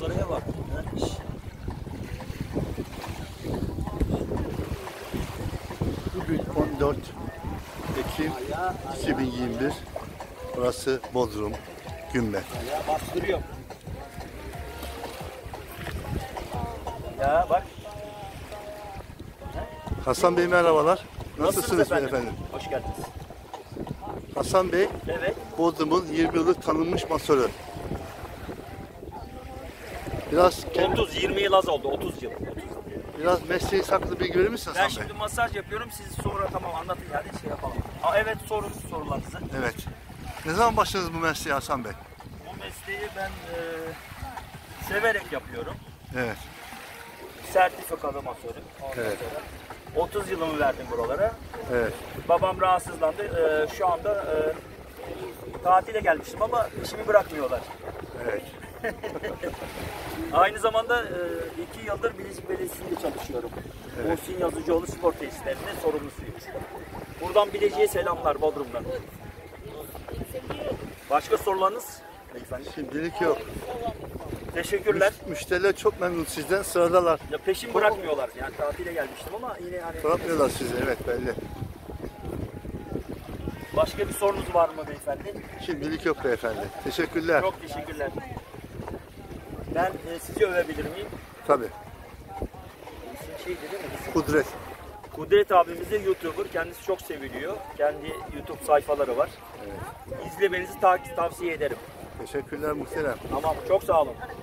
Manzaraya bak. Bugün 14 Ekim 2021. Burası Bodrum, Gümme. Ya bastırıyor. Ya bak. Hasan Bey merhabalar. Nasılsınız efendim? Hoş geldiniz. Hasan Bey, Evet. Bodrum'un 20 yıllık tanınmış masörü. Biraz 20 yıl az oldu. 30 yıl. biraz mesleği hakkında bilgi verir misin Ben Hasan Bey? şimdi masaj yapıyorum. Siz sonra tamam anlatın yani şey yapalım. Evet sorun sorularınızı. Evet. Ne zaman başladınız bu mesleğe Hasan Bey? Bu mesleği ben severek yapıyorum. Evet. Sertifikalı masörüm. Ondan Evet. sonra 30 yılımı verdim buralara. Evet. Babam rahatsızlandı. Şu anda tatile gelmiştim ama işimi bırakmıyorlar. Evet. Aynı zamanda 2 yıldır Bilecik Belediyesi'nde çalışıyorum. Evet. Muhsin Yazıcıoğlu spor tesislerinde sorumlusuyum. Buradan Bilecik'e selamlar Bodrum'dan. Başka sorularınız? Beyefendi. Şimdilik yok. Teşekkürler. Müşteriler çok memnun sizden, sıradalar. Ya peşin bırakmıyorlar. Yani tatile gelmiştim ama yine hani Bırakmıyorlar sizi, evet belli. başka bir sorunuz var mı beyefendi? Şimdilik yok beyefendi. Teşekkürler. Çok teşekkürler. Ben sizi övebilir miyim? Tabii. İsim şeydi değil mi? Kudret. Kudret abimiz de YouTuber. Kendisi çok seviliyor. Kendi YouTube sayfaları var. Evet. İzlemenizi tavsiye ederim. Teşekkürler muhterem. Tamam. Çok sağ olun.